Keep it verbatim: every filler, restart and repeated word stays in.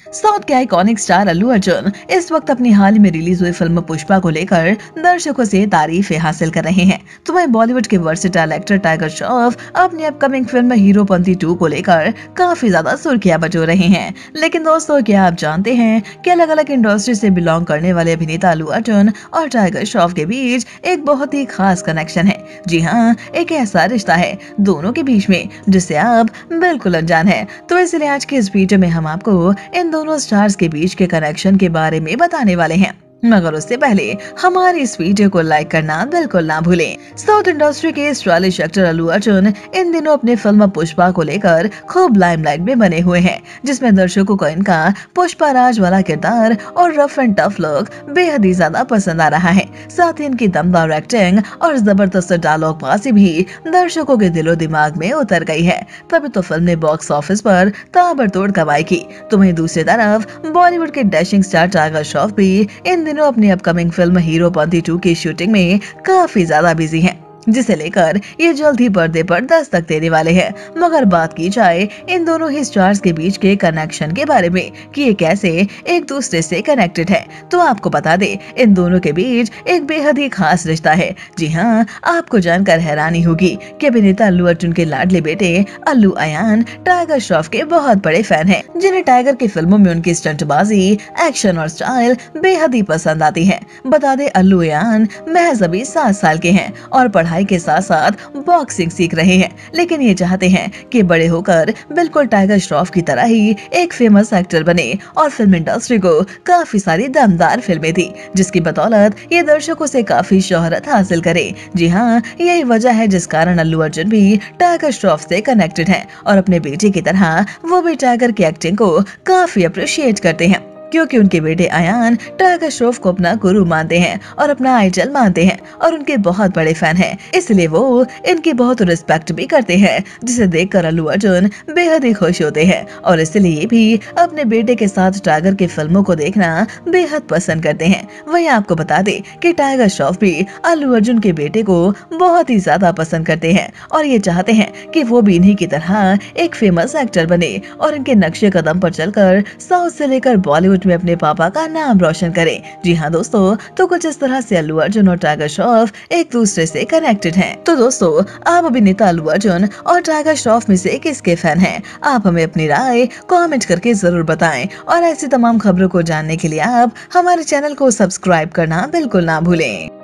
South के iconic star Allu Arjun इस वक्त अपनी हाल ही में रिलीज हुई फिल्म पुष्पा को लेकर दर्शकों से तारीफें हासिल कर रहे हैं। तो वहीं बॉलीवुड के वर्सेटाइल एक्टर टाइगर श्रॉफ अपनी अपकमिंग फिल्म हीरोपंती टू को लेकर काफी ज्यादा सुर्खियां बटोर रहे हैं। लेकिन दोस्तों, क्या आप जानते हैं कि अलग अलग इंडस्ट्री से बिलोंग करने वाले अभिनेता अल्लू अर्जुन और टाइगर श्रॉफ के बीच एक बहुत ही खास कनेक्शन है। जी हाँ, एक ऐसा रिश्ता है दोनों के बीच में जिससे आप बिल्कुल अनजान है। तो इसलिए आज के इस वीडियो में हम आपको इन दोनों स्टार्स के बीच के कनेक्शन के बारे में बताने वाले हैं। मगर उससे पहले हमारी इस वीडियो को लाइक करना बिल्कुल ना भूलें। साउथ इंडस्ट्री के स्टाइलिश एक्टर अल्लू अर्जुन इन दिनों अपने फिल्म पुष्पा को लेकर खूब लाइमलाइट में बने हुए हैं, जिसमें दर्शकों को इनका पुष्पा राज वाला किरदार और रफ एंड टफ लुक बेहद ही ज्यादा पसंद आ रहा है। साथ ही इनकी दमदार एक्टिंग और जबरदस्त डायलॉग बाजी भी दर्शकों के दिलो दिमाग में उतर गई है। तभी तो फिल्म ने बॉक्स ऑफिस पर ताबड़तोड़ कमाई की। तो वहीं दूसरी तरफ बॉलीवुड के डैशिंग स्टार टाइगर श्रॉफ भी इन दिनों अपनी अपकमिंग फिल्म हीरोपंती टू की शूटिंग में काफी ज्यादा बिजी हैं, जिसे लेकर ये जल्द ही पर्दे पर दस्तक देने वाले हैं। मगर बात की जाए इन दोनों ही स्टार्स के बीच के कनेक्शन के बारे में कि ये कैसे एक दूसरे से कनेक्टेड है, तो आपको बता दे इन दोनों के बीच एक बेहद ही खास रिश्ता है। जी हाँ, आपको जानकर हैरानी होगी कि अभिनेता अल्लू अर्जुन के लाडले बेटे अल्लू अयान टाइगर श्रॉफ के बहुत बड़े फैन हैं, जिन्हें टाइगर की फिल्मों में उनकी स्टंटबाजी, एक्शन और स्टाइल बेहद ही पसंद आती है। बता दे अल्लू अयान महज अभी सात साल के हैं और पढ़ाई के साथ साथ बॉक्सिंग सीख रहे हैं, लेकिन ये चाहते हैं कि बड़े होकर बिल्कुल टाइगर श्रॉफ की तरह ही एक फेमस एक्टर बने और फिल्म इंडस्ट्री को काफी सारी दमदार फिल्में दी, जिसकी बदौलत ये दर्शकों से काफी शोहरत हासिल करे। जी हाँ, यही वजह है जिस कारण अल्लू अर्जुन भी टाइगर श्रॉफ से कनेक्टेड हैं और अपने बेटे की तरह वो भी टाइगर की एक्टिंग को काफी अप्रिशिएट करते हैं, क्योंकि उनके बेटे अयान टाइगर श्रॉफ को अपना गुरु मानते हैं और अपना आइडल मानते हैं और उनके बहुत बड़े फैन हैं। इसलिए वो इनकी बहुत रिस्पेक्ट भी करते हैं, जिसे देखकर अल्लू अर्जुन बेहद ही खुश होते हैं और इसलिए भी अपने बेटे के साथ टाइगर की फिल्मों को देखना बेहद पसंद करते हैं। वहीं आपको बता दे कि टाइगर श्रॉफ भी अल्लू अर्जुन के बेटे को बहुत ही ज्यादा पसंद करते हैं और ये चाहते हैं कि वो भी इन्हीं की तरह एक फेमस एक्टर बने और इनके नक्शे कदम पर चलकर साउथ से लेकर बॉलीवुड में अपने पापा का नाम रोशन करें। जी हाँ दोस्तों, तो कुछ इस तरह से अल्लू अर्जुन और टाइगर श्रॉफ एक दूसरे से कनेक्टेड हैं। तो दोस्तों, आप अभिनेता अल्लू अर्जुन और टाइगर श्रॉफ में से किसके फैन हैं? आप हमें अपनी राय कमेंट करके जरूर बताएं और ऐसी तमाम खबरों को जानने के लिए आप हमारे चैनल को सब्सक्राइब करना बिल्कुल ना भूलें।